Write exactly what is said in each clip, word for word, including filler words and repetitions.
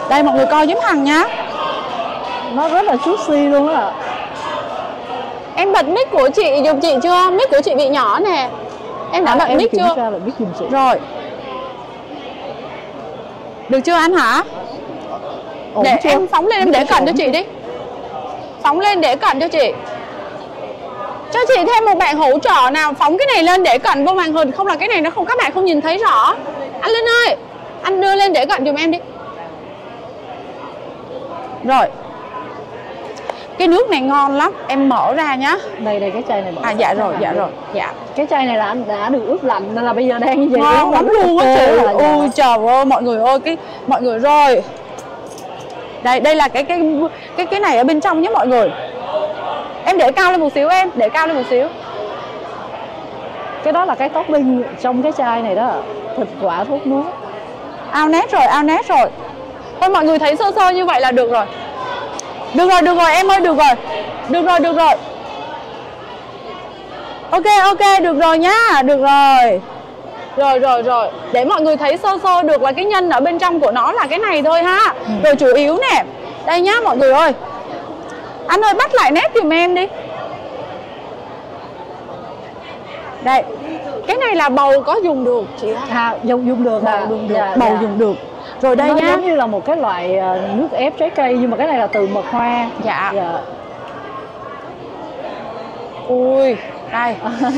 Đây mọi người coi giúp Hằng nhá. Nó rất là juicy luôn á. Em bật mic của chị giùm chị chưa? Mic của chị bị nhỏ nè. Em đã à, bật em mic chưa? Ra là mic giùm chị. Rồi. Được chưa anh hả? Ổn Để chưa? em phóng lên em để cận cho chị đi. Phóng lên để cận cho chị. Cho chị thêm một bạn hỗ trợ nào phóng cái này lên để cận vô màn hình, không là cái này nó không, các bạn không nhìn thấy rõ. Anh Linh ơi, anh đưa lên để cận giùm em đi. Rồi. Cái nước này ngon lắm, em mở ra nhá. Đây đây cái chai này. À dạ rồi, dạ rồi, dạ. Cái chai này là anh đã được ướp lạnh nên là bây giờ đang như vậy. Ngon lắm luôn á chị. Ôi trời ơi mọi người ơi, cái mọi người rồi. Đây, đây là cái cái cái cái này ở bên trong nhé mọi người. Em để cao lên một xíu em, để cao lên một xíu. Cái đó là cái topping trong cái chai này đó, thịt quả thốt nốt. Ao nét rồi, ao nét rồi. Thôi mọi người thấy sơ sơ như vậy là được rồi. Được rồi, được rồi em ơi, được rồi. Được rồi, được rồi. Ok, ok, được rồi nhá, được rồi. Rồi, rồi, rồi. Để mọi người thấy sơ sơ được là cái nhân ở bên trong của nó là cái này thôi ha. Ừ. Rồi chủ yếu nè. Đây nhá mọi người ơi. Anh ơi bắt lại nét giùm em đi. Đây. Cái này là bầu có dùng được chị ha? À, dùng, dùng được, bầu à, dùng được, dạ, bầu dạ. dùng được. Rồi đây nó nhá. giống như là một cái loại nước ép trái cây nhưng mà cái này là từ mật hoa. Dạ. Dạ. Ui, đây.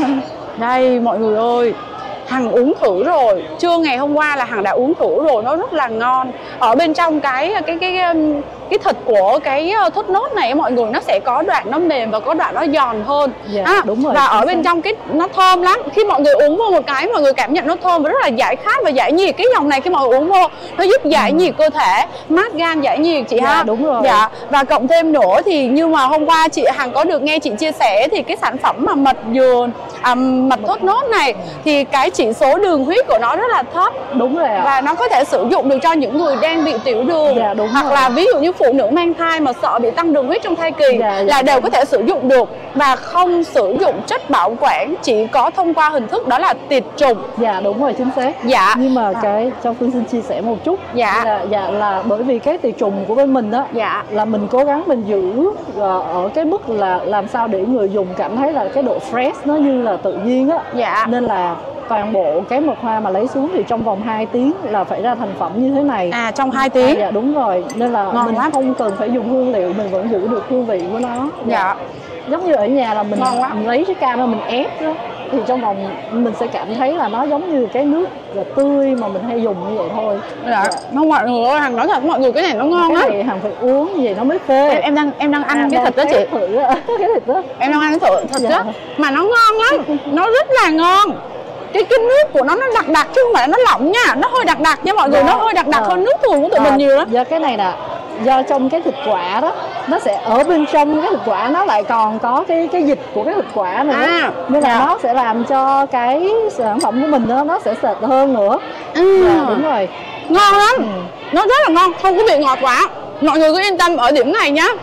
Đây mọi người ơi. Hằng uống thử rồi, trưa ngày hôm qua là Hằng đã uống thử rồi, nó rất là ngon. Ở bên trong cái cái cái cái, cái thịt của cái thốt nốt này mọi người, nó sẽ có đoạn nó mềm và có đoạn nó giòn hơn. Dạ, à, đúng rồi. Và ở bên trong cái nó thơm lắm. Khi mọi người uống vô một cái mọi người cảm nhận nó thơm và rất là giải khát và giải nhiệt. Cái dòng này khi mọi người uống vô nó giúp giải ừ. nhiệt cơ thể, mát gan giải nhiệt chị dạ, ha. Đúng rồi. Dạ. Và cộng thêm nữa thì như mà hôm qua chị Hằng có được nghe chị chia sẻ thì cái sản phẩm mà mật dừa à, mật thốt nốt này thì cái chỉ số đường huyết của nó rất là thấp. Đúng rồi ạ. Và nó có thể sử dụng được cho những người đang bị tiểu đường. Dạ, đúng hoặc rồi. là ví dụ như phụ nữ mang thai mà sợ bị tăng đường huyết trong thai kỳ dạ, là dạ, đều có thể sử dụng được. Và không sử dụng chất bảo quản, chỉ có thông qua hình thức đó là tiệt trùng. Dạ đúng rồi, chính xác. Dạ. Nhưng mà à. cái cho Phương xin chia sẻ một chút. Dạ. Là, dạ là bởi vì cái tiệt trùng của bên mình đó. Dạ. Là mình cố gắng mình giữ ở cái mức là làm sao để người dùng cảm thấy là cái độ fresh nó như là tự nhiên á. Dạ. Nên là toàn bộ cái mật hoa mà lấy xuống thì trong vòng hai tiếng là phải ra thành phẩm như thế này. À trong hai tiếng. À, dạ đúng rồi. Nên là ngon mình lắm. không cần phải dùng hương liệu, mình vẫn giữ được hương vị của nó. Dạ, dạ. Giống như ở nhà là mình, mình lấy cái cam ra mình ép đó, thì trong vòng mình sẽ cảm thấy là nó giống như cái nước tươi mà mình hay dùng như vậy thôi. Dạ, dạ. Không mọi người ơi, Hằng nói thật mọi người cái này nó ngon lắm. Cái này Hằng phải uống như vậy nó mới phê. Em, em đang em đang ăn à, cái thịt đó chị. Thử cái thịt đó. Em đang ăn cái thịt, thịt dạ. đó mà nó ngon lắm, nó rất là ngon. Cái cái nước của nó nó đặc đặc chứ không phải nó lỏng nha, nó hơi đặc đặc nha mọi người, dạ. Nó hơi đặc đặc à. hơn nước thường của tụi à, mình nhiều lắm. Do cái này nè, do trong cái thịt quả đó nó sẽ ở bên trong cái thịt quả nó lại còn có cái cái dịch của cái thịt quả nữa, à, nên là dạ. nó sẽ làm cho cái sản phẩm của mình đó, nó sẽ sệt hơn nữa. ừ. Dạ, đúng rồi, ngon lắm. ừ. Nó rất là ngon, không có bị ngọt quá. Mọi người cứ yên tâm ở điểm này nhá.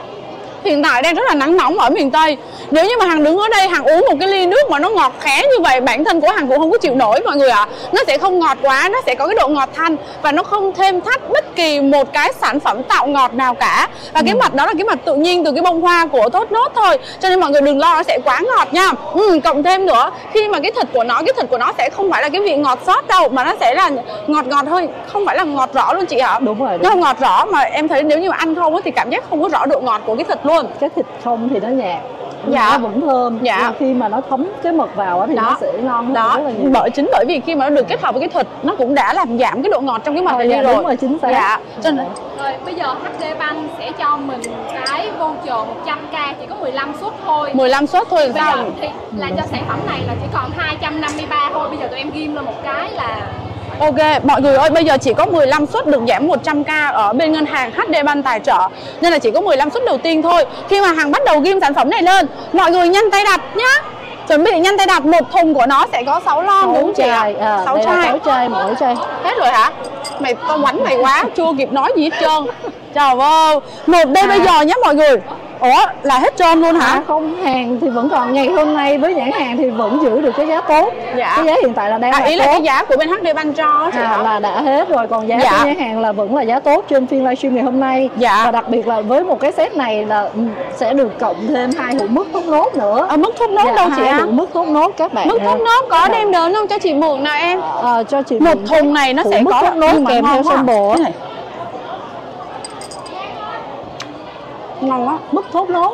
Hiện tại đang rất là nắng nóng ở miền Tây. Nếu như mà Hằng đứng ở đây Hằng uống một cái ly nước mà nó ngọt khé như vậy, bản thân của Hằng cũng không có chịu nổi mọi người ạ. à. Nó sẽ không ngọt quá, nó sẽ có cái độ ngọt thanh và nó không thêm thắt bất kỳ một cái sản phẩm tạo ngọt nào cả. Và ừ. cái mật đó là cái mật tự nhiên từ cái bông hoa của thốt nốt thôi, cho nên mọi người đừng lo nó sẽ quá ngọt nha. ừ, Cộng thêm nữa, khi mà cái thịt của nó, cái thịt của nó sẽ không phải là cái vị ngọt xót đâu, mà nó sẽ là ngọt ngọt thôi, không phải là ngọt rõ luôn chị ạ. Đúng rồi, đúng. Nó không ngọt rõ, mà em thấy nếu như mà ăn không thì cảm giác không có rõ độ ngọt của cái thịt luôn. Cái thịt không thì nó nhạt, dạ. nó vẫn thơm. Dạ. Nhưng khi mà nó thấm cái mật vào thì đó. nó sẽ ngon hơn đó. rất là nhiều. Bởi chính bởi vì khi mà nó được kết hợp với cái thịt, nó cũng đã làm giảm cái độ ngọt trong cái mật ờ, này dạ, rồi. Đúng rồi, chính xác. Dạ. Cho nên... Rồi bây giờ hát đê Bank sẽ cho mình cái voucher một trăm k, chỉ có mười lăm suất thôi. mười lăm suất thôi. Bây sao? giờ thì là cho sản phẩm này là chỉ còn hai trăm năm mươi ba thôi. Bây giờ tụi em ghim lên một cái là ok, mọi người ơi, bây giờ chỉ có mười lăm suất được giảm một trăm k ở bên ngân hàng hát đê Bank tài trợ. Nên là chỉ có mười lăm suất đầu tiên thôi. Khi mà Hằng bắt đầu ghim sản phẩm này lên, mọi người nhanh tay đặt nhá. Chuẩn bị nhanh tay đặt, một thùng của nó sẽ có sáu lon đúng không chị ạ? À, sáu chai. sáu chai, mỗi chai. Hết rồi hả? Mày tao quánh mày quá, chưa kịp nói gì hết trơn. Trời ơi, một đây à. bây giờ nhé mọi người. Ủa là hết trơn luôn hả? À, không, hàng thì vẫn còn, ngày hôm nay với nhãn hàng thì vẫn giữ được cái giá tốt. Dạ. Cái giá hiện tại là đang À, là ý tốt. là cái giá của bên hát đê Bank cho chị À, hả? là đã hết rồi, còn giá Dạ. của nhãn hàng là vẫn là giá tốt trên phiên livestream ngày hôm nay. Dạ. Và đặc biệt là với một cái set này là ừ, sẽ được cộng thêm hai hũ mứt thốt nốt nữa. Ở mức thốt nốt Dạ, đâu chị hai á? hũ mứt thốt nốt các bạn. Mức thốt nốt có Dạ. đem đến không cho chị mượn nào em? Ờ, cho chị Một mượn thùng này nó hũ sẽ mứt có thốt nốt nhưng mà kèm ngon theo quá. sample Cái á. này. Ngon quá. Mứt thốt nốt.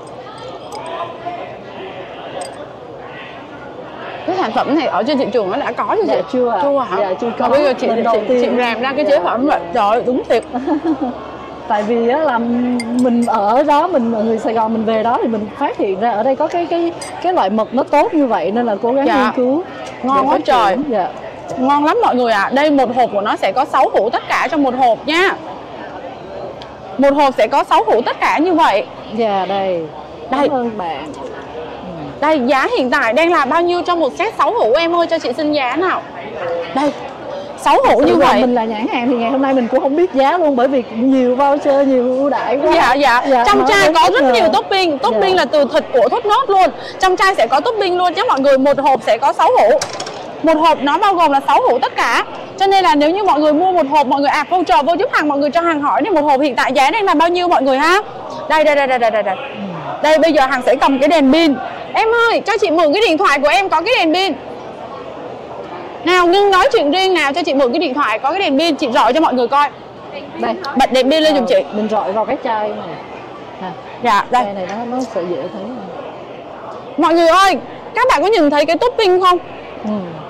Cái sản phẩm này ở trên thị trường nó đã có chưa chị? Dạ chưa ạ. Chưa hả? Dạ chưa có. Còn bây giờ chị Lần chị, đầu chị, tiên. chị làm ra cái Dạ. chế phẩm vậy. Trời ơi, đúng thiệt. Tại vì á, là mình ở đó, mình ở người Sài Gòn mình về đó thì mình phát hiện ra ở đây có cái cái cái loại mật nó tốt như vậy nên là cố gắng Dạ. nghiên cứu. Ngon để quá phát trời. triển. Dạ. Ngon lắm mọi người ạ. À. Đây một hộp của nó sẽ có sáu hũ tất cả trong một hộp nha. Một hộp sẽ có sáu hũ tất cả như vậy. Dạ đây. Đây. Cảm ơn bạn. Đây giá hiện tại đang là bao nhiêu cho một set sáu hũ em ơi, cho chị xin giá nào. Đây. sáu hũ như vậy. Mình là nhãn hàng thì ngày hôm nay mình cũng không biết giá luôn bởi vì nhiều voucher, nhiều ưu đãi quá. Dạ dạ, Dạ, trong nó chai rất có rất là- nhiều topping. Topping Dạ. là từ thịt của thốt nốt luôn. Trong chai sẽ có topping luôn nhé mọi người. Một hộp sẽ có sáu hũ. Một hộp nó bao gồm là sáu hũ tất cả. Cho nên là nếu như mọi người mua một hộp, mọi người ạp voucher vô giúp hàng, mọi người cho hàng hỏi thì một hộp hiện tại giá đang là bao nhiêu mọi người ha. Đây đây đây đây đây đây đây. Đây bây giờ hàng sẽ cầm cái đèn pin. Em ơi, cho chị mượn cái điện thoại của em có cái đèn pin. Nào ngưng nói chuyện riêng nào, cho chị mượn cái điện thoại có cái đèn pin, chị rọi cho mọi người coi. Đây. Bật đèn pin lên giùm chị. Mình rọi vào cái chai này. À, Dạ, đây. chai này nó nó sẽ dễ thấy. Mọi người ơi, các bạn có nhìn thấy cái topping không? Ừ.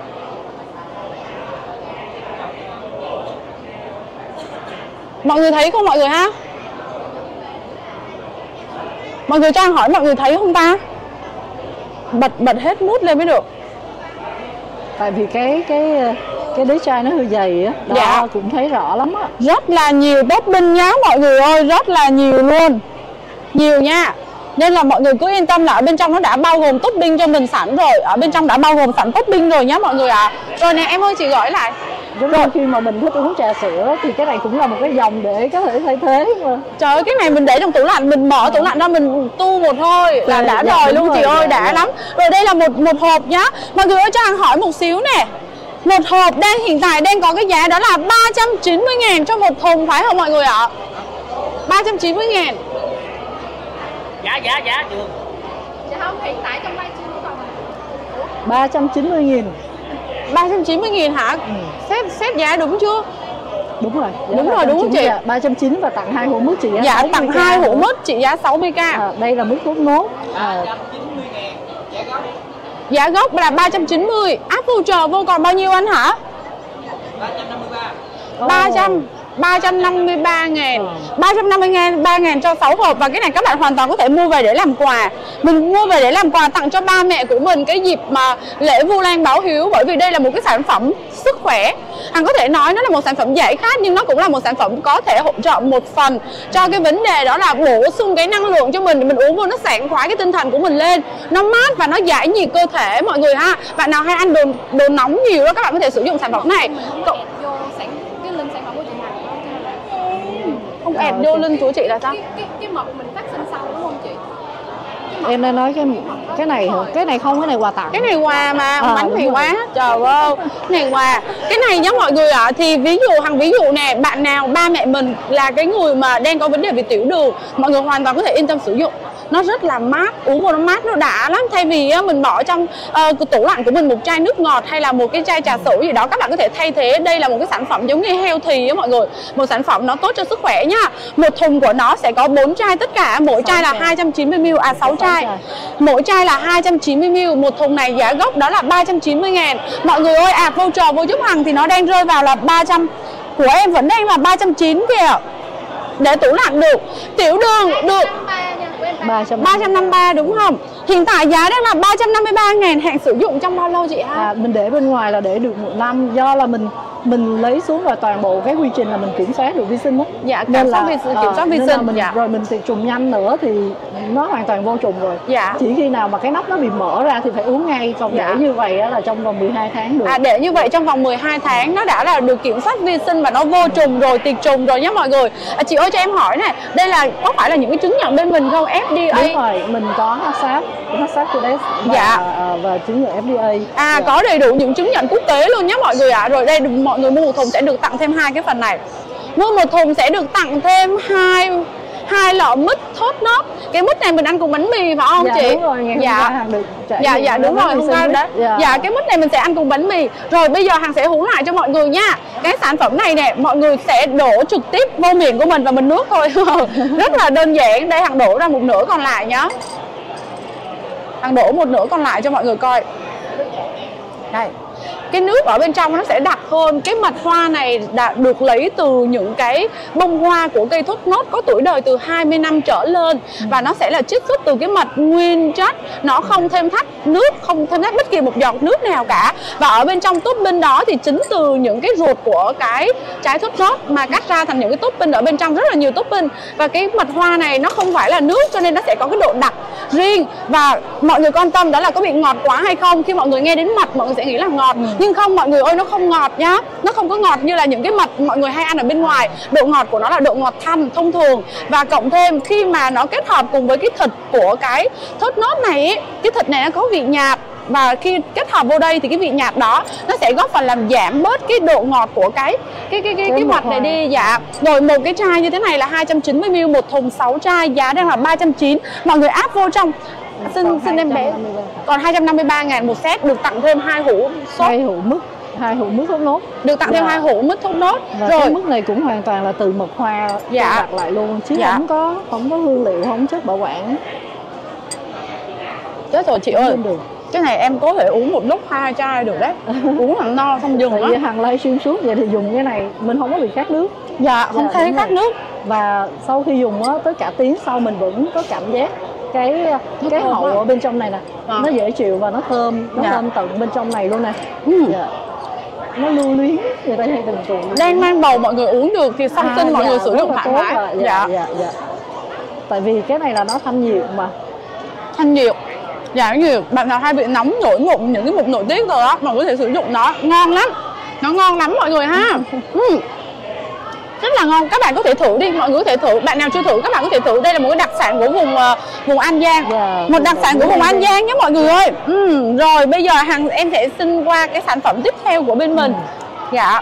Mọi người thấy không mọi người ha? Mọi người cho Hằng hỏi mọi người thấy không ta? Bật bật hết nút lên mới được. Tại vì cái cái cái đế chai nó hơi dày á, đó Dạ. cũng thấy rõ lắm á. Rất là nhiều topping nhá mọi người ơi, rất là nhiều luôn. Nhiều nha. Nên là mọi người cứ yên tâm là ở bên trong nó đã bao gồm topping cho mình sẵn rồi. Ở bên trong đã bao gồm sẵn topping rồi nhá mọi người ạ. À. Rồi nè em ơi, chị gọi lại. Giống như khi mà mình thích uống trà sữa thì cái này cũng là một cái dòng để có thể thay thế mà. Trời ơi, cái này mình để trong tủ lạnh, mình mở tủ lạnh ra mình tu một thôi là Dạ, đã dạ, rồi đúng luôn rồi, chị ơi, dạ, đã dạ. lắm. Rồi đây là một một hộp nhá. Mọi người ơi cho Hằng hỏi một xíu nè. Một hộp đang hiện tại đang có cái giá đó là ba trăm chín mươi ngàn cho một thùng phải không mọi người ạ? ba trăm chín mươi ngàn. Dạ dạ dạ được. Dạ không, hiện tại trong livestream nó còn ba trăm chín mươi nghìn. ba trăm chín mươi nghìn hả? Ừ. Xét xét giá đúng chưa? Đúng rồi. Giá Đúng rồi, đúng không chị? ba trăm chín mươi và tặng hai hũ mứt trị giá Dạ sáu mươi tặng k hai hũ nữa. mứt trị giá sáu mươi k. À, đây là mứt thốt nốt. À, Giá gốc là ba trăm chín mươi. Áp voucher vô còn bao nhiêu anh hả? ba trăm ba trăm năm mươi ba ngàn. ba trăm năm mươi ba ngàn cho sáu hộp. Và cái này các bạn hoàn toàn có thể mua về để làm quà. Mình mua về để làm quà tặng cho ba mẹ của mình cái dịp mà lễ Vu Lan báo hiếu. Bởi vì đây là một cái sản phẩm sức khỏe. Hằng có thể nói nó là một sản phẩm giải khát, nhưng nó cũng là một sản phẩm có thể hỗ trợ một phần cho cái vấn đề đó là bổ sung cái năng lượng cho mình. Mình uống vô nó sảng khoái cái tinh thần của mình lên, nó mát và nó giải nhiệt cơ thể mọi người ha. Bạn nào hay ăn đồ đồ nóng nhiều đó, các bạn có thể sử dụng sản phẩm này. Cậu vô sản cái link sản phẩm của chị Hằng không À, ẹt ok. vô link của chị là sao? cái cái cái mật mình phát sinh sau đúng không chị? em đang nói cái cái này hả? Cái này không, cái này quà tặng. Cái này quà mà, À, bánh đúng mì rồi. quá, trời ơi. Cái này quà. Cái này nhá mọi người ạ, à, thì ví dụ Hằng ví dụ nè, bạn nào ba mẹ mình là cái người mà đang có vấn đề về tiểu đường, mọi người hoàn toàn có thể yên tâm sử dụng. Nó rất là mát, uống vào nó mát, nó đã lắm. Thay vì á, mình bỏ trong uh, tủ lạnh của mình một chai nước ngọt hay là một cái chai trà sữa gì đó, các bạn có thể thay thế. Đây là một cái sản phẩm giống như healthy á mọi người. Một sản phẩm nó tốt cho sức khỏe nhá. Một thùng của nó sẽ có bốn chai tất cả, mỗi chai là hai trăm chín mươi mi li lít, à sáu chai. Mỗi chai là hai trăm chín mươi mi li lít, một thùng này giá gốc đó là ba trăm chín mươi ngàn. Mọi người ơi, ạp voucher vô giúp Hằng thì nó đang rơi vào là ba trăm. Của em vẫn đang là ba trăm chín mươi kìa. Để tủ lạnh được. Tiểu đường được ba trăm ba trăm năm mươi ba đúng không? Hiện tại giá đang là ba trăm năm mươi ba ngàn, hạn sử dụng trong bao lâu chị ha? À, mình để bên ngoài là để được một năm, do là mình mình lấy xuống rồi toàn bộ cái quy trình là mình kiểm soát được vi sinh đó. Dạ, nên kiểm soát là vi, kiểm soát uh, vi nên sinh. là mình Dạ. rồi mình thì trùng nhanh nữa thì nó hoàn toàn vô trùng rồi. Dạ. Chỉ khi nào mà cái nắp nó bị mở ra thì phải uống ngay, còn Dạ. để như vậy là trong vòng mười hai tháng được. À, để như vậy trong vòng mười hai tháng nó đã là được kiểm soát vi sinh và nó vô trùng rồi, tiệt trùng rồi nhé mọi người. À, chị ơi cho em hỏi này, đây là có phải là những cái chứng nhận bên mình không? ép đê a. Đúng rồi, mình có hát sát, hát sát Codex và, Dạ. và, và chứng nhận ép đê a. À, Dạ. có đầy đủ những chứng nhận quốc tế luôn nhé mọi người ạ. À. Rồi đây mọi người mua một thùng sẽ được tặng thêm hai cái phần này. Mua một thùng sẽ được tặng thêm hai hai lọ mứt thốt nốt. Cái mứt này mình ăn cùng bánh mì phải không Dạ, chị? đúng rồi, ngày hôm dạ. qua Hằng được trải Dạ nghiệm dạ đúng rồi, hôm qua đấy. Dạ. Dạ, cái mứt này mình sẽ ăn cùng bánh mì. Rồi bây giờ Hằng sẽ hú lại cho mọi người nha. Cái sản phẩm này nè, mọi người sẽ đổ trực tiếp vô miệng của mình và mình nuốt thôi. Rất là đơn giản. Đây Hằng đổ ra một nửa còn lại nhá. Hằng đổ một nửa còn lại cho mọi người coi. Đây. Cái nước ở bên trong nó sẽ đặc hơn. Cái mật hoa này đã được lấy từ những cái bông hoa của cây thốt nốt có tuổi đời từ hai mươi năm trở lên. Và nó sẽ là chiết xuất từ cái mật nguyên chất. Nó không thêm thắt nước, không thêm thắt bất kỳ một giọt nước nào cả. Và ở bên trong topping đó thì chính từ những cái ruột của cái trái thốt nốt mà cắt ra thành những cái topping ở bên trong, rất là nhiều topping. Và cái mật hoa này nó không phải là nước cho nên nó sẽ có cái độ đặc riêng. Và mọi người quan tâm đó là có bị ngọt quá hay không. Khi mọi người nghe đến mật mọi người sẽ nghĩ là ngọt. Nhưng không mọi người ơi, nó không ngọt nhá. Nó không có ngọt như là những cái mật mọi người hay ăn ở bên ngoài. Độ ngọt của nó là độ ngọt thanh thông thường. Và cộng thêm khi mà nó kết hợp cùng với cái thịt của cái thốt nốt này ý, cái thịt này nó có vị nhạt. Và khi kết hợp vô đây thì cái vị nhạt đó nó sẽ góp phần làm giảm bớt cái độ ngọt của cái cái cái cái, cái mật này đi. Dạ. Rồi một cái chai như thế này là hai trăm chín mươi mi li lít, một thùng sáu chai, giá đang là ba trăm chín mươi. Mọi người áp vô trong. Xin xin em bé. Còn hai trăm năm mươi ba ngàn một set, được tặng thêm hai hũ sốt. Hai hũ mứt, hai hũ mứt thốt nốt. Được tặng dạ. thêm hai hũ mứt thốt nốt. Và rồi cái mứt này cũng hoàn toàn là từ mật hoa dạ. đặt lại luôn chứ dạ. không có không có hương liệu, không chất bảo quản. Chết rồi chị ơi. Cái này em có thể uống một lúc hai chai được đấy. Uống làm no xong dừng đó. Tại vì Hằng livestream suốt vậy thì dùng cái này mình không có bị khát nước. Dạ, không thấy khát nước. Và sau khi dùng á, tới cả tiếng sau mình vẫn có cảm giác cái nó cái hậu ở bên trong này nè, à. nó dễ chịu và nó thơm, nó dạ. thơm tận bên trong này luôn nè. Ừ. Dạ. Nó lưu luyến, người ta hay từng tụ. Đang mang bầu mọi người uống được thì xong sinh à, mọi dạ, người sử dụng thoải mái. Dạ, dạ. Dạ, dạ. Tại vì cái này là nó thanh nhiệt mà. Thanh nhiệt. Dạ nhiều bạn nào hay bị nóng nổi mụn, những cái mụn nổi tiết rồi đó, mọi người có thể sử dụng nó, ngon lắm. Nó ngon lắm mọi người ha. ừ. Rất là ngon, các bạn có thể thử đi, mọi người có thể thử. Bạn nào chưa thử các bạn có thể thử. Đây là một cái đặc sản của vùng uh, vùng An Giang. Yeah, một đặc sản của vùng An Giang nhé mọi người ơi. ừ. Rồi bây giờ Hằng em sẽ xin qua cái sản phẩm tiếp theo của bên mình. ừ. Dạ.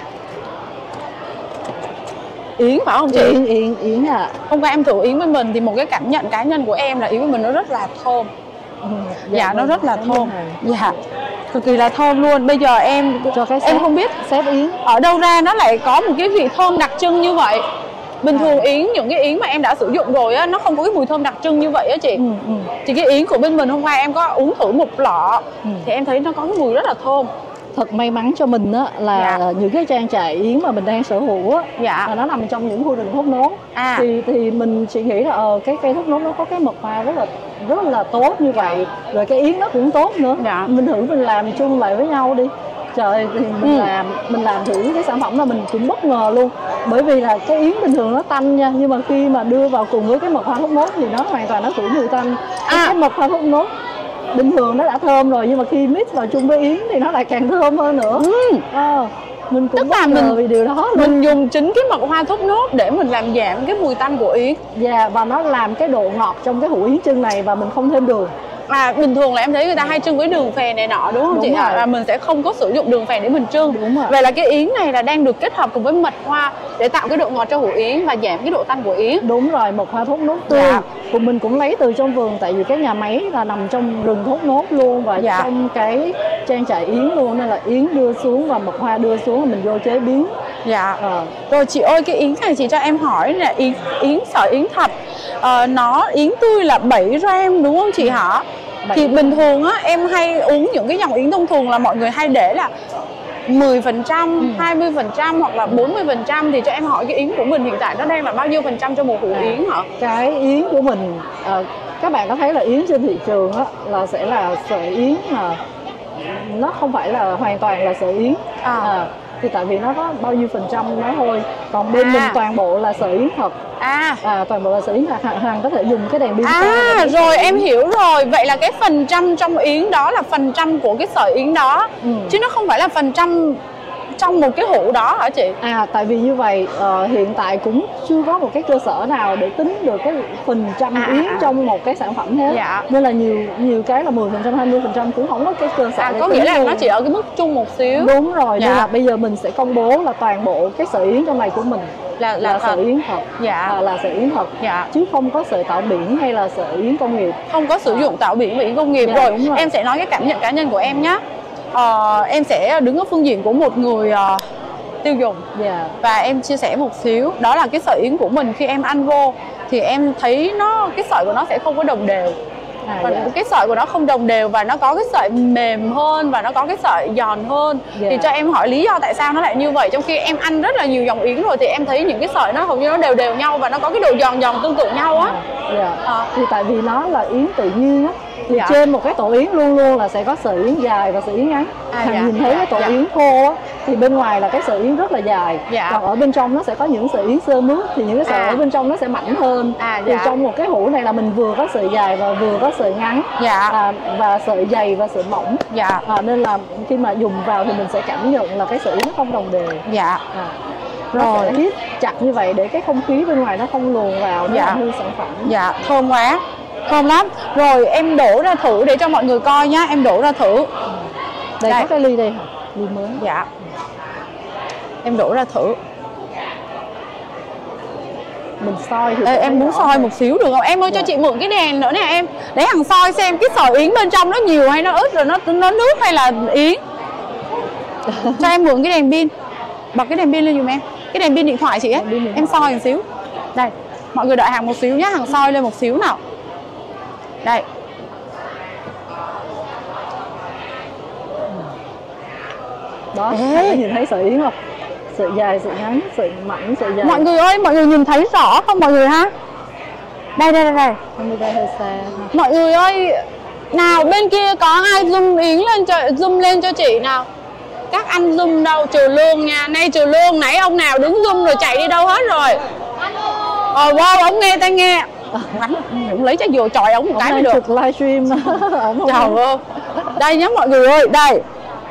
Yến phải không chị? Yến, Yến, Yến à. Hôm qua em thử Yến bên mình thì một cái cảm nhận cá nhân của em là Yến bên mình nó rất là thơm. Ừ, dạ, dạ nó rất là thơm. Dạ cực kỳ là thơm luôn. Bây giờ em cho cái em không biết xếp Yến ở đâu ra nó lại có một cái vị thơm đặc trưng như vậy. Bình à. thường Yến, những cái Yến mà em đã sử dụng rồi á, nó không có cái mùi thơm đặc trưng như vậy á chị. ừ, ừ. Thì cái Yến của bên mình hôm qua em có uống thử một lọ. ừ. Thì em thấy nó có cái mùi rất là thơm. Thật may mắn cho mình á là dạ. những cái trang trại Yến mà mình đang sở hữu á, dạ. là nó nằm trong những khu rừng thốt nốt. à. thì thì mình chỉ nghĩ là ờ, cái cây thốt nốt nó có cái mật hoa rất là rất là tốt như vậy, rồi cái Yến nó cũng tốt nữa. dạ. Mình thử mình làm chung lại với nhau đi. Trời, thì mình ừ. làm mình làm thử cái sản phẩm là mình cũng bất ngờ luôn, bởi vì là cái Yến bình thường nó tanh nha, nhưng mà khi mà đưa vào cùng với cái mật hoa thốt nốt thì nó hoàn toàn nó khử mùi tanh. à. Cái mật hoa thốt nốt bình thường nó đã thơm rồi, nhưng mà khi mix vào chung với Yến thì nó lại càng thơm hơn nữa. ừ. à, mình cũng tức là mình vì điều đó luôn. Mình dùng chính cái mật hoa thốt nốt để mình làm giảm cái mùi tanh của Yến. Dạ, yeah, và nó làm cái độ ngọt trong cái hũ Yến trưng này và mình không thêm đường. À, bình thường là em thấy người ta hay trưng với đường phèn này nọ đúng không đúng chị ạ? À, mình sẽ không có sử dụng đường phèn để mình trưng. Đúng rồi. Vậy là cái Yến này là đang được kết hợp cùng với mật hoa để tạo cái độ ngọt cho hũ Yến và giảm cái độ tanh của Yến. Đúng rồi, mật hoa thốt nốt tươi. Dạ. Cùng mình cũng lấy từ trong vườn, tại vì cái nhà máy là nằm trong rừng thốt nốt luôn và dạ. trong cái trang trại Yến luôn, nên là Yến đưa xuống và mật hoa đưa xuống là mình vô chế biến. Dạ. À. Rồi chị ơi, cái Yến này chị cho em hỏi là Yến Yến sợi Yến thật, à, nó Yến tươi là bảy gram đúng không chị hả? Thì bình thường á em hay uống những cái dòng Yến thông thường là mọi người hay để là mười phần trăm, ừ. hai mươi phần trăm hoặc là bốn mươi phần trăm. Thì cho em hỏi cái Yến của mình hiện tại nó đang là bao nhiêu phần trăm cho một hũ à, Yến hả? Cái Yến của mình uh, các bạn có thấy là yến trên thị trường á, là sẽ là sợi yến mà nó không phải là hoàn toàn là sợi yến. À. À, thì tại vì nó có bao nhiêu phần trăm nó thôi, còn bên À. mình toàn bộ là sợi yến thật. À. À, toàn bộ là sợi yến thật. Hằng có thể dùng cái đèn pin. À rồi em hiểu rồi. Vậy là cái phần trăm trong yến đó là phần trăm của cái sợi yến đó. Ừ. Chứ nó không phải là phần trăm trong một cái hũ đó hả chị? À, tại vì như vậy uh, hiện tại cũng chưa có một cái cơ sở nào để tính được cái phần trăm À, yến à. trong một cái sản phẩm hết. Dạ. Nên là nhiều nhiều cái là mười phần trăm, hai mươi phần trăm cũng không có cái cơ sở À, để có tính nghĩa là luôn. nó chỉ ở cái mức chung một xíu. Đúng rồi, Dạ. nên là bây giờ mình sẽ công bố là toàn bộ cái sợi yến trong này của mình Là, là, là thật. sợi yến thật. Dạ. À, là sợi yến thật. Dạ. Chứ không có sợi tạo biển hay là sợi yến công nghiệp. Không có sử dụng tạo biển biển công nghiệp. Dạ, Rồi, đúng rồi. em sẽ nói cái cảm nhận cá nhân của em nhé. Ờ, em sẽ đứng ở phương diện của một người ờ, tiêu dùng. Dạ. Và em chia sẻ một xíu. Đó là cái sợi yến của mình khi em ăn vô thì em thấy nó cái sợi của nó sẽ không có đồng đều. À, Và dạ. cái sợi của nó không đồng đều và nó có cái sợi mềm hơn và nó có cái sợi giòn hơn. Dạ. Thì cho em hỏi lý do tại sao nó lại như vậy, trong khi em ăn rất là nhiều dòng yến rồi thì em thấy những cái sợi nó hầu như nó đều đều nhau và nó có cái độ giòn giòn tương tự nhau á. Dạ. À. Thì tại vì nó là yến tự nhiên á, thì Dạ. trên một cái tổ yến luôn luôn là sẽ có sợi yến dài và sợi yến ngắn. À, Hằng dạ. nhìn thấy Dạ. cái tổ Dạ. yến khô á, thì bên ngoài là cái sợi yến rất là dài. Dạ. Còn ở bên trong nó sẽ có những sợi yến sơ mướt, thì những cái sợi À. ở bên trong nó sẽ mảnh hơn. À, thì dạ. trong một cái hũ này là mình vừa có sợi dài và vừa có sợi ngắn. Dạ. À, và sợi dày và sợi mỏng. Dạ. À, nên là khi mà dùng vào thì mình sẽ cảm nhận là cái sợi yến nó không đồng đều. Dạ. À. Nó Rồi. sẽ hít chặt như vậy để cái không khí bên ngoài nó không luồn vào, nó Dạ. làm hư sản phẩm. Dạ, thơm quá. Thơm lắm. Rồi em đổ ra thử để cho mọi người coi nhá. Em đổ ra thử. Đây, Đây. có cái ly đây hả? Ly mới. Dạ. Em đổ ra thử. Mình soi thì Ê, sẽ em thấy muốn rõ soi hơn. một xíu được không? Em ơi cho Dạ. chị mượn cái đèn nữa nè em. Để Hằng soi xem cái sợi yến bên trong nó nhiều hay nó ít rồi nó nó nước hay là yến. Cho em mượn cái đèn pin. Bật cái đèn pin lên giùm em. Cái đèn pin điện thoại chị ấy. Đèn pin điện Em thoại. soi một xíu. Đây. Mọi người đợi Hằng một xíu nhá. Hằng soi lên một xíu nào. Đây. Đó, Ê. bạn có nhìn thấy sợi yến không? Sợi dài, sợi ngắn, sợi mảnh, sợi dài. Mọi người ơi, mọi người nhìn thấy rõ không mọi người ha? Đây đây đây đây. Camera hơi xa ha. Mọi người ơi, nào bên kia có ai zoom yến lên cho zoom lên cho chị nào? Các anh zoom đâu? Trừ Lương nha. Nay Trừ Lương nãy ông nào đứng zoom rồi chạy đi đâu hết rồi? Ờ wow, ông nghe tai nghe. Bánh, ông lấy trái dừa chọi ông một Ông cái mới đang được. trực livestream. Ông không- Trời ơi. Đây nhá mọi người ơi, đây.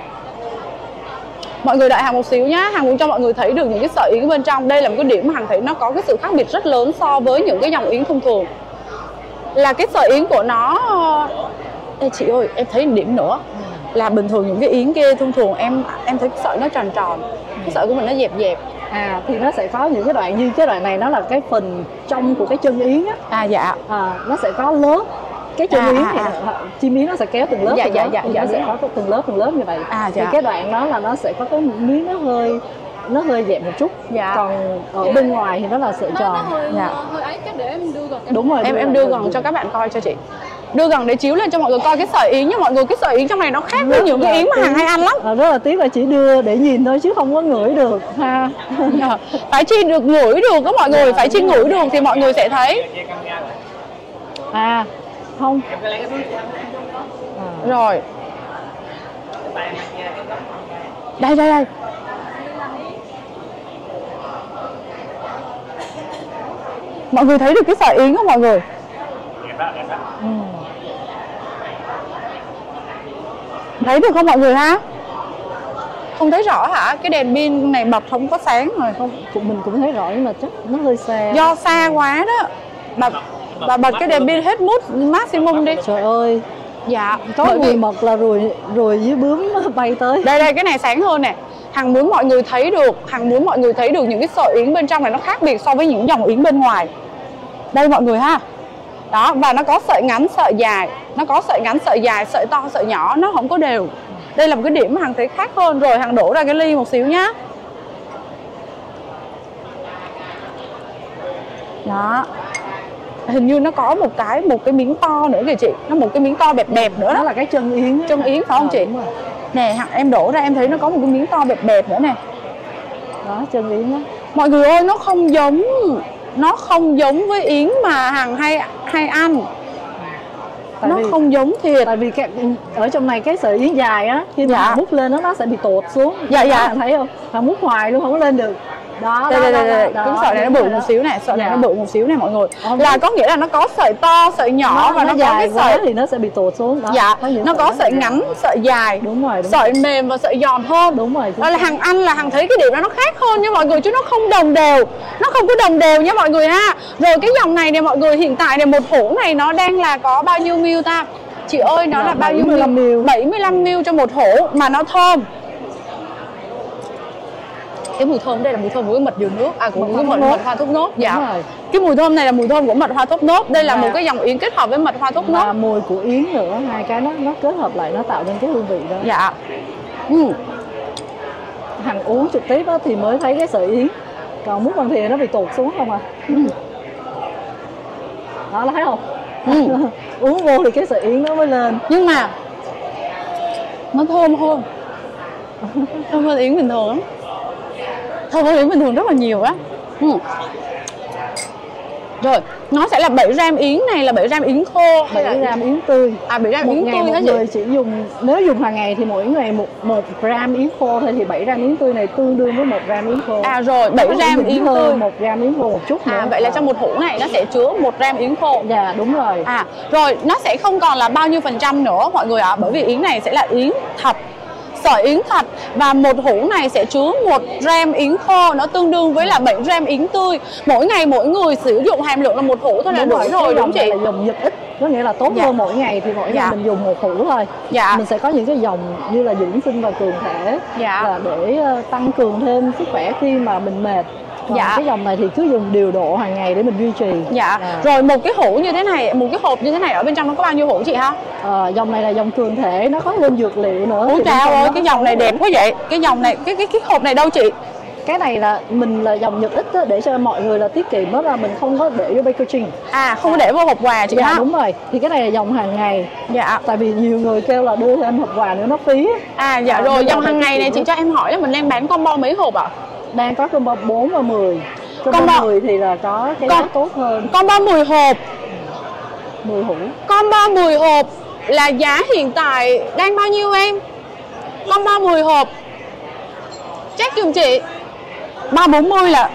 Mọi người đợi Hằng một xíu nhá. Hằng muốn cho mọi người thấy được những cái sợi yến bên trong. Đây là một cái điểm mà Hằng thấy nó có cái sự khác biệt rất lớn so với những cái dòng yến thông thường. Là cái sợi yến của nó. Ê chị ơi, em thấy một điểm nữa. Là bình thường những cái yến kia thông thường em em thấy cái sợi nó tròn tròn. Cái sợi của mình nó dẹp dẹp. À, thì nó sẽ có những cái đoạn như cái đoạn này, nó là cái phần trong của cái chân yến á. À dạ. À, nó sẽ có lớp cái chân À, yến à, thì à. họ- chim yến nó sẽ kéo từng lớp Dạ, từng dạ, lớp, dạ, thì dạ, nó sẽ dạ. có từng lớp từng lớp như vậy. À, thì dạ. cái đoạn đó là nó sẽ có cái miếng nó hơi nó hơi dẹp một chút. Dạ. Còn ở bên ngoài thì nó là sợi Nó, nó tròn. hơi, Dạ. hơi ấy, chắc để em đưa gần cái Đúng rồi. Em em đưa gần cho các bạn coi cho chị. Đưa gần để chiếu lên cho mọi người coi cái sợi yến nha mọi người. Cái sợi yến trong này nó khác với Rất những cái là yến mà tiếc. Hằng hay ăn lắm. À, rất là tiếc là chỉ đưa để nhìn thôi chứ không có ngửi được ha. Ờ, phải chi được ngửi được đó mọi người, phải chi ngửi được thì mọi người sẽ thấy. Che camera lại. À không. Em có lấy cái túi chị ăn. À. Rồi, Cái tay em che cái góc. đây đây đây. Mọi người thấy được cái sợi yến không mọi người? Đẹp đó, đẹp đó. Ừ. Thấy được không mọi người ha? Không thấy rõ hả? Cái đèn pin này bật không có sáng rồi. Không, cũng mình cũng thấy rõ nhưng mà chắc nó hơi xa. Do xa quá đó. Bà, bà bật cái đèn pin hết mút maximum đi. Trời ơi, Dạ, có bởi mùi vì mật là ruồi ruồi với bướm nó bay tới. đây đây cái này sáng hơn nè. Hằng muốn mọi người thấy được, Hằng muốn mọi người thấy được những cái sợi yến bên trong này nó khác biệt so với những dòng yến bên ngoài. Đây mọi người ha. Đó, và nó có sợi ngắn, sợi dài. Nó có sợi ngắn, sợi dài, sợi to, sợi nhỏ, nó không có đều. Đây là một cái điểm mà Hằng thấy khác hơn. Rồi Hằng đổ ra cái ly một xíu nhá. Đó. Hình như nó có một cái một cái miếng to nữa kìa chị. Nó một cái miếng to bẹp bẹp nữa Nó đó. là cái chân yến á. Chân yến phải không Ờ, chị? đúng rồi. Nè, Hằng em đổ ra em thấy nó có một cái miếng to bẹp bẹp nữa nè. Đó, chân yến á. Mọi người ơi, nó không giống nó không giống với yến mà Hằng hay hay ăn. Tại nó vì, không giống thiệt. Tại vì cái, ở trong này cái sợi yến dài á, khi mà Dạ. múc lên nó nó sẽ bị tụt xuống. Dạ, dạ. Các bạn thấy không? Và múc hoài luôn không có lên được. Đó, Đây, đó, đây, đó, đây, đó, cái đó, sợi này nó bự đó. một xíu này, sợi này Dạ. nó bự một xíu này mọi người. Ờ, Là có nghĩa là nó có sợi to, sợi nhỏ nó, và nó, nó có dài cái quá sợi thì nó sẽ bị tụt xuống. Đó, dạ, những nó có sợi dài. ngắn, sợi dài, Đúng rồi, đúng sợi mềm và sợi giòn hơn. Đúng rồi. Đó là hàng ăn là hàng thấy cái điểm đó nó khác hơn nha mọi người, chứ nó không đồng đều, nó không có đồng đều nha mọi người ha. Rồi cái dòng này nè mọi người, hiện tại này một hũ này nó đang là có bao nhiêu ml ta? Chị ơi nó Dạ, là bao nhiêu bảy mươi lăm mi li lít. bảy mươi lăm mi li lít cho một hũ mà nó thơm. Cái mùi thơm đây là mùi thơm của cái mật dừa nước, à của Mật cái hoa mật, thốt nốt. mật hoa thốt nốt. Dạ. Đúng rồi. Cái mùi thơm này là mùi thơm của mật hoa thốt nốt. Đây là Dạ. một cái dòng yến kết hợp với mật hoa thốt Và nốt. mùi của yến nữa, hai cái nó nó kết hợp lại nó tạo nên cái hương vị đó. Dạ. Ừ. Hằng uống trực tiếp á, thì mới thấy cái sợi yến, còn múc bằng thìa nó bị tụt xuống không à. Ừ. Đó là thấy không? Ừ. Uống vô thì cái sợi yến nó mới lên. Nhưng mà nó thơm hơn, thơm hơn yến bình thường lắm, thơm hơn yến bình thường rất là nhiều á. Ừ. Rồi nó sẽ là bảy gram yến này là bảy gram yến khô hay bảy là gram yến tươi. à bảy gram Một yến ngày tươi một hả người chị? chỉ dùng, nếu dùng hàng ngày thì mỗi ngày một một gram yến khô thôi, thì bảy gram yến tươi này tương đương với một gram yến khô. À rồi bảy gram yến tươi, một gram yến khô một chút nữa. à vậy là trong một hũ này nó sẽ chứa một gram yến khô. Dạ đúng rồi. À rồi nó sẽ không còn là bao nhiêu phần trăm nữa mọi người ạ, à, bởi vì yến này sẽ là yến thật, sợi yến thật, và một hũ này sẽ chứa một gram yến khô, nó tương đương với là bảy gram yến tươi. Mỗi ngày mỗi người sử dụng hàm lượng là một hũ thôi là đủ rồi, cái đúng dòng này chị? là dòng nhật ít, có nghĩa là tốt Dạ. hơn mỗi ngày thì mỗi ngày Dạ. mình dùng một hũ thôi. Dạ. Mình sẽ có những cái dòng như là dưỡng sinh và cường thể, Dạ. là để ờ, tăng cường thêm sức khỏe khi mà mình mệt. Còn Dạ. cái dòng này thì cứ dùng điều độ hàng ngày để mình duy trì. Dạ. À. Rồi một cái hũ như thế này, một cái hộp như thế này ở bên trong nó có bao nhiêu hũ chị ha? Ờ, dòng này là dòng cường thể, nó có thêm dược liệu nữa. Ôi Thì bên trời trong ơi, nó cái có dòng này sáu đẹp quá vậy. Cái dòng này, cái cái cái hộp này đâu chị? Cái này là mình là dòng nhật ít á, để cho mọi người là tiết kiệm, đó là mình không có để vô packaging. À không có để vô hộp quà chị Dạ ha? đúng rồi. Thì cái này là dòng hàng ngày. Dạ. Tại vì nhiều người kêu là đưa thêm hộp quà nữa nó phí á. À dạ À, rồi, bây giờ dòng phải hàng tiết ngày này kiệm chị nữa. cho em hỏi là mình đang bán combo mấy hộp ạ? Đang có combo bốn và mười. Combo Combo- mười thì là có cái Com- giá tốt hơn. Combo mười hộp. mười hũ. Combo mười hộp là giá hiện tại đang bao nhiêu em? Combo mười hộp check giùm chị. ba bốn mươi là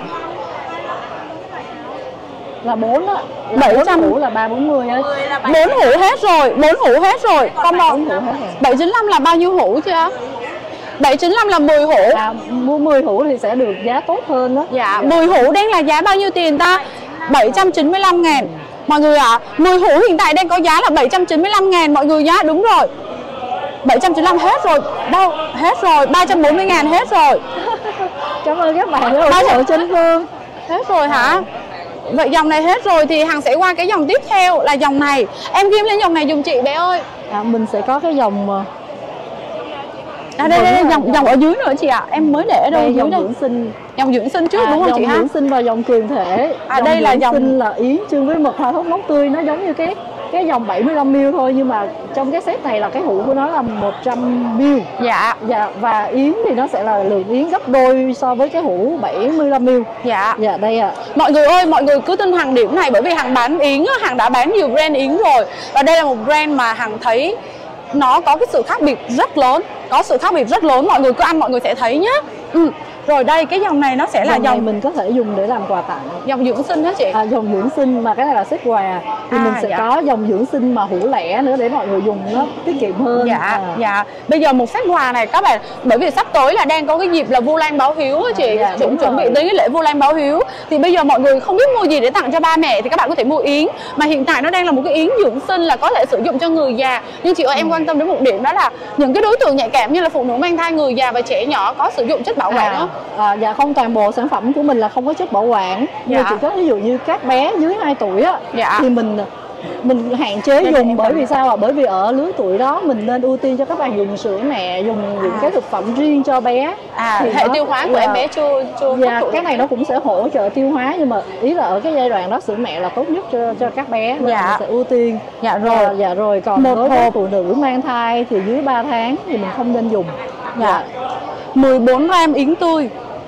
Là bốn á. bảy trăm. bốn hũ là ba bốn mươi á. bốn hũ hết rồi, bốn hũ hết rồi. Combo bốn hũ hết rồi. bảy chín lăm là bao nhiêu hũ chưa? bảy chín lăm là mười hũ. À, mua mười hũ thì sẽ được giá tốt hơn đó. Dạ, mười hũ đang là giá bao nhiêu tiền ta? bảy trăm chín mươi lăm ngàn. Mọi người ạ, à, mười hũ hiện tại đang có giá là bảy trăm chín mươi lăm ngàn mọi người nhá, đúng rồi. bảy trăm chín mươi lăm hết rồi, đâu? Hết rồi, ba trăm bốn mươi ngàn hết rồi. Cảm ơn các bạn đã ủng Ba hộ trăm- Trinh Phương. Hết rồi hả? Vậy dòng này hết rồi thì Hằng sẽ qua cái dòng tiếp theo là dòng này. Em ghim lên dòng này dùm chị bé ơi. À, mình sẽ có cái dòng ờ, À đây, đây, đây Đúng rồi, dòng, dòng- dòng ở dưới nữa chị ạ. Em mới để ở đâu đây dưới dòng đây? dưỡng sinh. Dòng dưỡng sinh trước À, đúng không dòng chị ha? dưỡng sinh và dòng cường thể. À, đây là dưỡng dòng- sinh là yến chương với mật hoa thốt nốt tươi, nó giống như cái cái dòng bảy mươi lăm mi li lít thôi, nhưng mà trong cái set này là cái hũ của nó là một trăm mi li lít. Dạ, Dạ, và yến thì nó sẽ là lượng yến gấp đôi so với cái hũ bảy mươi lăm mi li lít. dạ. Dạ đây ạ. Mọi người ơi, mọi người cứ tin Hằng điểm này, bởi vì Hằng bán yến á, Hằng đã bán nhiều brand yến rồi. Và đây là một brand mà Hằng thấy nó có cái sự khác biệt rất lớn. Có sự khác biệt rất lớn, mọi người cứ ăn mọi người sẽ thấy nhá. Ừ. Rồi đây, cái dòng này nó sẽ là Dòng này dòng mình có thể dùng để làm quà tặng. dòng dưỡng sinh đó chị. À, dòng dưỡng sinh mà cái này là set quà thì À, mình sẽ dạ. có dòng dưỡng sinh mà hũ lẻ nữa để mọi người dùng nó tiết kiệm hơn. Dạ, À. dạ. Bây giờ một set quà này các bạn, bởi vì sắp tới là đang có cái dịp là Vu Lan báo hiếu á chị, À, dạ, chuẩn đúng chuẩn bị rồi. tới cái lễ Vu Lan báo hiếu. Thì bây giờ mọi người không biết mua gì để tặng cho ba mẹ thì các bạn có thể mua yến. Mà hiện tại nó đang là một cái yến dưỡng sinh là có thể sử dụng cho người già. Nhưng chị ơi, em quan tâm đến một điểm đó là những cái đối tượng nhạy cảm như là phụ nữ mang thai, người già và trẻ nhỏ có sử dụng chất bảo quản À, không? à, dạ không, toàn bộ sản phẩm của mình là không có chất bảo quản. Nhưng Dạ. chỉ có ví dụ như các bé dưới hai tuổi á, Dạ. thì mình mình hạn chế Đây, dùng. em Bởi cầm. vì sao ạ? Bởi vì ở lứa tuổi đó mình nên ưu tiên cho các bạn dùng sữa mẹ, dùng những À. cái thực phẩm riêng cho bé. À, Thì hệ nó- tiêu hóa của dạ. em bé chưa chưa Dạ, hấp thụ cái được. này nó cũng sẽ hỗ trợ tiêu hóa, nhưng mà ý là ở cái giai đoạn đó sữa mẹ là tốt nhất cho cho các bé, nên Dạ. mình sẽ ưu tiên. Dạ Rồi, rồi. dạ rồi, còn Một đối với hộp. phụ nữ mang thai thì dưới ba tháng thì mình không nên dùng. Dạ. mười bốn gram yến tươi.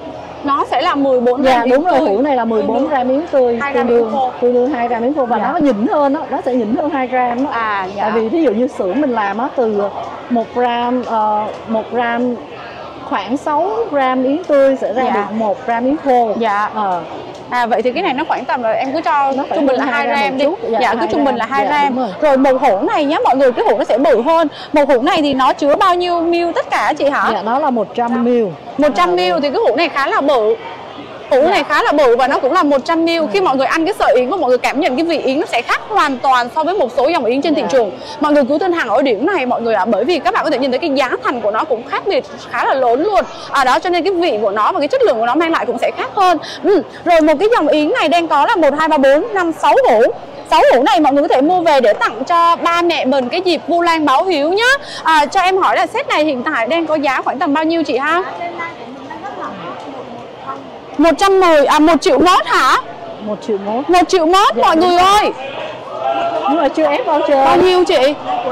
nó sẽ là mười bốn dạ, gram yến đúng rồi, tươi. hũ này là mười bốn gram yến tươi, hai tương gram yến đương khô. tương đương hai gram yến khô và Dạ. nó nhỉnh hơn đó, nó sẽ nhỉnh hơn hai gram đó. À, dạ. Tại vì ví dụ như xưởng mình làm á, từ một gram uh, một gram khoảng sáu gram yến tươi sẽ ra Dạ. được một gram yến khô. Dạ. Ờ. À vậy thì cái này nó khoảng tầm là em cứ cho Nó phải trung bình là hơn hai hai gram gram một đi. chút. Dạ, Dạ, cứ hai trung bình là gram. hai Dạ, gram. đúng rồi. Rồi một hũ này nhá mọi người, cái hũ nó sẽ bự hơn. Một hũ này thì nó chứa bao nhiêu ml tất cả chị hả? Dạ, nó là một trăm mi li lít. một trăm mi li lít thì cái hũ này khá là bự. Hũ Dạ. này khá là bự và nó cũng là một trăm mi li lít. Khi mọi người ăn cái sợi yến và mọi người cảm nhận cái vị yến nó sẽ khác hoàn toàn so với một số dòng yến trên thị Dạ. trường. Mọi người cứ tin hàng ở điểm này mọi người ạ, bởi vì các bạn có thể nhìn thấy cái giá thành của nó cũng khác biệt khá là lớn luôn. À đó, cho nên cái vị của nó và cái chất lượng của nó mang lại cũng sẽ khác hơn. Ừ. Rồi một cái dòng yến này đang có là một, hai, ba, bốn, năm, sáu hũ. sáu hũ này mọi người có thể mua về để tặng cho ba mẹ mình cái dịp Vu Lan báo hiếu nhá. À, cho em hỏi là set này hiện tại đang có giá khoảng tầm bao nhiêu chị ha? một trăm mười, à một triệu mốt hả? một triệu mốt. một triệu mốt Dạ, mọi đúng người rồi. ơi. Nhưng mà chưa ép voucher. Bao nhiêu chị?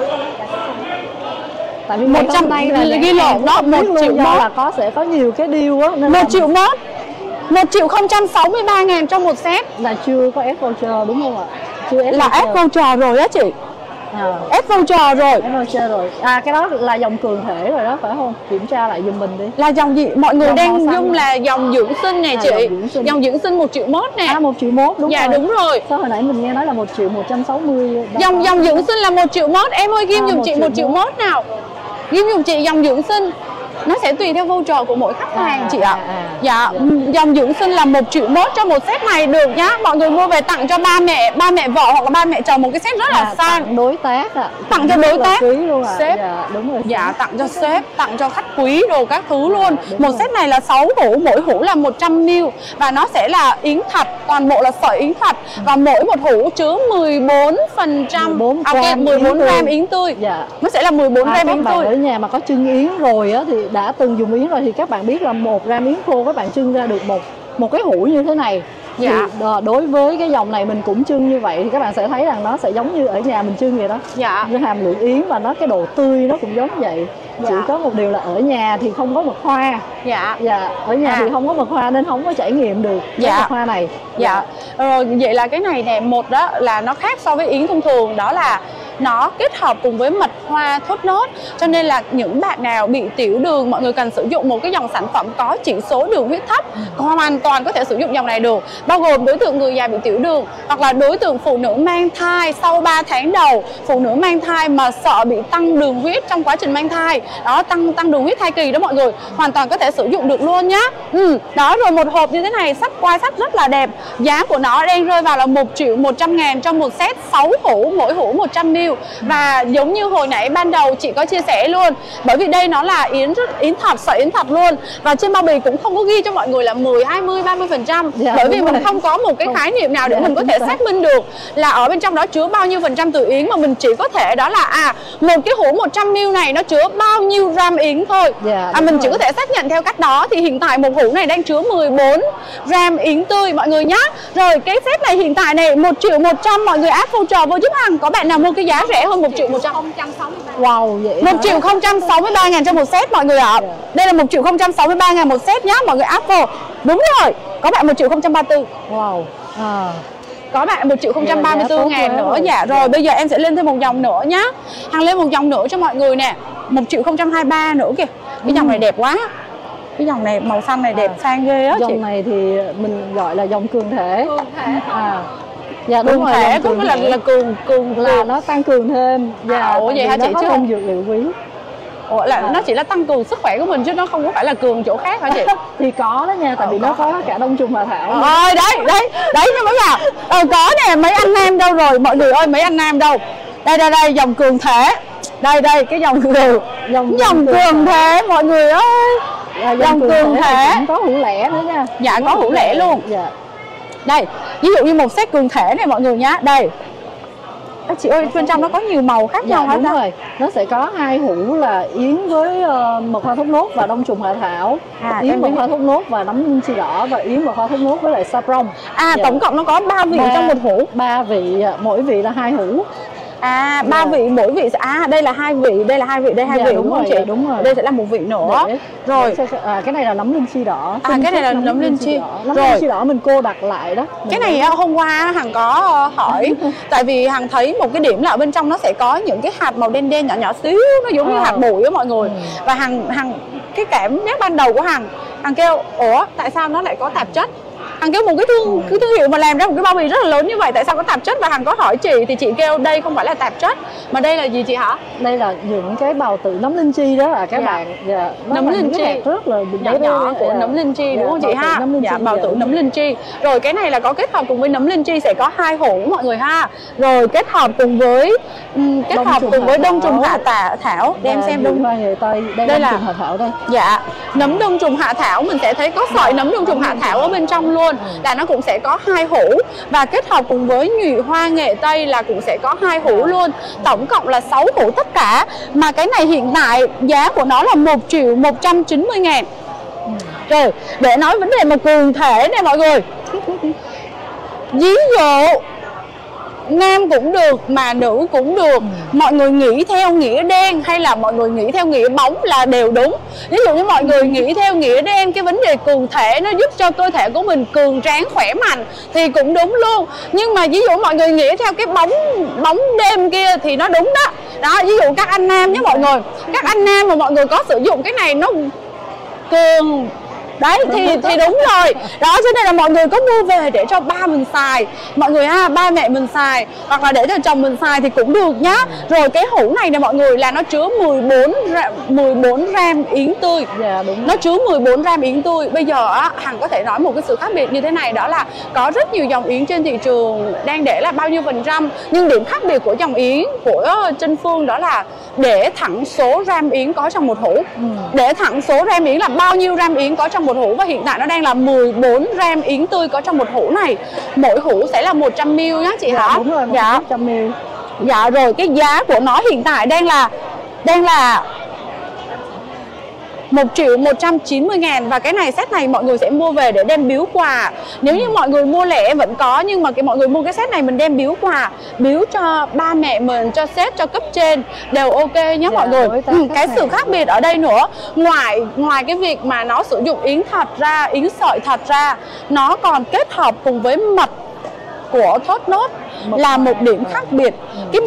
Tại vì một một trăm trăm nay là ghi lộn đó, một triệu do mốt. là có sẽ có nhiều cái deal á nên một là, triệu mốt. một triệu không trăm sáu mươi ba ngàn trong một set. là chưa có ép voucher đúng không ạ? Chưa ép Là ép voucher rồi á chị. À, Ép voucher rồi. ép voucher rồi. À cái đó là dòng cường thể rồi đó phải không? Kiểm tra lại giùm mình đi. Là dòng gì? Mọi người Dòng đang màu xanh dung này. là dòng dưỡng sinh nè À, chị. dòng dưỡng sinh. Dòng dưỡng sinh một triệu mốt nè. À một triệu mốt đúng Dạ rồi. đúng rồi. Sao hồi nãy mình nghe nói là một triệu một trăm sáu mươi. Dòng dòng dưỡng sinh là một triệu mốt. Em ơi ghim À, giùm một chị triệu một triệu mốt. mốt nào. Ghim giùm chị dòng dưỡng sinh. Nó sẽ tùy theo voucher của mỗi khách hàng À, chị ạ. à, à. Dạ, Dạ. dòng dưỡng sinh là một triệu mốt cho một set này được nhá. Mọi người mua về tặng cho ba mẹ, ba mẹ vợ hoặc là ba mẹ chồng một cái set rất là À, sang. tặng đối tác ạ. Tặng cho Rất đối là tác. quý luôn ạ. Sếp. Dạ đúng rồi. Dạ, tặng cho sếp, tặng cho khách quý đồ các thứ luôn. đúng Một rồi. set này là sáu hũ, mỗi hũ là một trăm mi li lít và nó sẽ là yến thạch, toàn bộ là sợi yến thạch và mỗi một hũ chứa mười bốn phần trăm mười bốn à, ok, gram mười bốn yến gram tươi. yến tươi. Dạ. Nó sẽ là mười bốn À, gram các yến bạn tươi. ở nhà mà có trưng yến rồi á thì đã từng dùng yến rồi thì các bạn biết là một gram yến khô các bạn trưng ra được một một cái hũ như thế này. Dạ. Thì đ- đối với cái dòng này mình cũng trưng như vậy thì các bạn sẽ thấy rằng nó sẽ giống như ở nhà mình trưng vậy đó. Dạ. Cái hàm lượng yến và nó cái độ tươi nó cũng giống vậy. Dạ. Chỉ có một điều là ở nhà thì không có mật hoa. Dạ. Dạ, ở nhà À. thì không có mật hoa nên không có trải nghiệm được cái Dạ. mật hoa này. Dạ, rồi vậy là cái này nè, một đó là nó khác so với yến thông thường, đó là nó kết hợp cùng với mật hoa thốt nốt. Cho nên là những bạn nào bị tiểu đường, mọi người cần sử dụng một cái dòng sản phẩm có chỉ số đường huyết thấp, hoàn toàn có thể sử dụng dòng này được. Bao gồm đối tượng người già bị tiểu đường, hoặc là đối tượng phụ nữ mang thai sau ba tháng đầu, phụ nữ mang thai mà sợ bị tăng đường huyết trong quá trình mang thai, đó, tăng tăng đường huyết thai kỳ đó mọi người, hoàn toàn có thể sử dụng được luôn nhá. Ừ, đó, rồi một hộp như thế này, sách quai sách rất là đẹp. Giá của nó đang rơi vào là một triệu một trăm ngàn trong một set sáu hũ, mỗi hũ một trăm mi li lít. Và giống như hồi nãy ban đầu chị có chia sẻ luôn, bởi vì đây nó là yến rất yến thật, sợi yến thật luôn. Và trên bao bì cũng không có ghi cho mọi người là mười, hai mươi, ba mươi phần trăm. Dạ, Bởi vì đúng mình rồi. không có một cái Không. khái niệm nào để Dạ, mình có chính thể xác. xác minh được là ở bên trong đó chứa bao nhiêu phần trăm từ yến, mà mình chỉ có thể đó là à một cái hũ một trăm mi li lít này nó chứa bao nhiêu gram yến thôi. Dạ, À, đúng mình chỉ rồi. có thể xác nhận theo cách đó. Thì hiện tại một hũ này đang chứa mười bốn gram yến tươi mọi người nhá. Rồi cái set này hiện tại này một triệu một trăm, mọi người áp voucher vô giúp hàng. Có bạn nào mua cái giá rẻ hơn một triệu một trăm? không trăm sáu mươi ba. Wow vậy. một hả? triệu không trăm sáu mươi ba ngàn cho một set mọi người ạ. Dạ. Đây là một triệu không trăm sáu mươi ba ngàn một set nhá, mọi người áp vô. Đúng rồi, có bạn một triệu không trăm ba mươi tư. Wow. À. Có bạn một triệu không trăm ba mươi tư Vậy là giá ngàn tốt nữa. quá rồi. Dạ rồi, bây giờ em sẽ lên thêm một dòng nữa nhá. Hàng lên một dòng nữa cho mọi người nè, một triệu không trăm hai mươi ba nữa kìa. Cái dòng này đẹp quá. Cái dòng này màu xanh này đẹp À, sang ghê á chị. Dòng này thì mình gọi là dòng cường thể. Cường thể. À. Dạ đúng Cường rồi. thể dòng có cường nghĩa là thể. là cường cường là cường. nó tăng cường thêm. Dạ, À, ủa tại vậy vì hả nó chị? có Chứ thêm không- dược liệu quý. Ủa là À. nó chỉ là tăng cường sức khỏe của mình chứ nó không có phải là cường chỗ khác hả chị? Thì có đó nha, tại Ờ, vì có. nó có cả đông trùng hạ thảo. Ơi đấy đấy đấy nhưng mà vào ờ, có nè, mấy anh nam đâu rồi mọi người ơi, mấy anh nam đâu? Đây đây đây, dòng cường thể. Đây đây, cái dòng cường Dòng- dòng cường thể mọi người ơi. À, dòng cường thì thể. cũng có hũ lẻ nữa nha. Dạ, có hũ lẻ luôn. Dạ. Đây, ví dụ như một set cường thể này mọi người nhá. Đây. Các chị ơi, bên trong nó có nhiều màu khác Dạ nhau hả đúng ta? rồi, nó sẽ có hai hũ là yến với uh, mật hoa thốt nốt và đông trùng hạ thảo. À, Yến em mật biết. hoa thốt nốt và nấm chi đỏ và yến mật hoa thốt nốt với lại saffron. À, Dạ. tổng cộng nó có ba vị Ba- trong một hũ. Ba vị, à, mỗi vị là hai hũ. À, ba vị, mỗi vị à đây là hai vị, đây là hai vị, đây hai dạ, vị đúng, đúng rồi, không chị? dạ, đúng rồi. Đây sẽ là một vị nữa. Để, rồi. Để, à, cái này là nấm linh chi đỏ. À, cái này là nấm linh chi. Nấm rồi. linh chi đỏ mình cô đặt lại đó. Cái này á, hôm qua Hằng có hỏi tại vì Hằng thấy một cái điểm là ở bên trong nó sẽ có những cái hạt màu đen đen nhỏ nhỏ xíu, nó giống như ờ. hạt bụi á mọi người. Ừ. Và Hằng Hằng cái cảm giác ban đầu của Hằng Hằng kêu ủa tại sao nó lại có tạp chất. Hằng kêu một cái thương cái thương hiệu mà làm ra một cái bao bì rất là lớn như vậy tại sao có tạp chất, và Hằng có hỏi chị thì chị kêu đây không phải là tạp chất mà đây là gì chị hả? Đây là những cái bào tử nấm linh chi đó là các dạ. bạn dạ, nấm linh chi rất là nhỏ nhỏ của dạ. nấm linh chi đúng dạ, không chị ha? Dạ, bào tử dạ, nấm linh chi. Rồi cái này là có kết hợp cùng với nấm linh chi sẽ có hai hũ mọi người ha. Rồi kết hợp cùng với um, kết đông hợp cùng với đông trùng hạ tả thảo. Để em xem đông hoa nghệ tây. Đây, đây đông là trùng hạ thảo đây. Dạ, nấm đông trùng hạ thảo mình sẽ thấy có sợi nấm đông trùng hạ thảo ở bên trong luôn, là nó cũng sẽ có hai hũ, và kết hợp cùng với nhụy hoa nghệ tây là cũng sẽ có hai hũ luôn. Tổng cộng là sáu hũ tất cả. Mà cái này hiện tại giá của nó là một triệu một trăm chín mươi ngàn. Rồi, để nói vấn đề mà cường thể này mọi người. Ví dụ nam cũng được mà nữ cũng được. ừ. Mọi người nghĩ theo nghĩa đen hay là mọi người nghĩ theo nghĩa bóng là đều đúng. Ví dụ như mọi người nghĩ theo nghĩa đen, cái vấn đề cường thể nó giúp cho cơ thể của mình cường tráng khỏe mạnh thì cũng đúng luôn. Nhưng mà ví dụ mọi người nghĩ theo cái bóng bóng đêm kia thì nó đúng đó. Đó, ví dụ các anh nam nhé mọi người, các anh nam mà mọi người có sử dụng cái này nó cường đấy thì thì đúng rồi. Đó, cho nên là mọi người có mua về để cho ba mình xài, mọi người ha, ba mẹ mình xài, hoặc là để cho chồng mình xài thì cũng được nhá. Rồi cái hũ này nè mọi người là nó chứa mười bốn gram yến tươi. Dạ, đúng. Nó chứa mười bốn gram yến tươi. Bây giờ á, Hằng có thể nói một cái sự khác biệt như thế này, đó là có rất nhiều dòng yến trên thị trường đang để là bao nhiêu phần trăm, nhưng điểm khác biệt của dòng yến của Trân Phương đó là để thẳng số gram yến có trong một hũ. ừ. Để thẳng số gram yến là bao nhiêu gram yến có trong một hũ, và hiện tại nó đang là mười bốn gram yến tươi có trong một hũ này. Mỗi hũ sẽ là một trăm mi li lít nhá chị dạ, hả? Đúng rồi, dạ. một trăm mi li lít. Dạ rồi, cái giá của nó hiện tại đang là đang là một triệu một trăm chín mươi ngàn. Và cái này set này mọi người sẽ mua về để đem biếu quà. Nếu như mọi người mua lẻ vẫn có, nhưng mà cái mọi người mua cái set này mình đem biếu quà, biếu cho ba mẹ mình, cho sếp, cho cấp trên đều ok nhé. dạ, mọi người. ừ, Cái sự khác biệt ở đây nữa, ngoài ngoài cái việc mà nó sử dụng yến thật ra, yến sợi thật ra, nó còn kết hợp cùng với mật của Thốt Nốt là một điểm khác biệt. Cái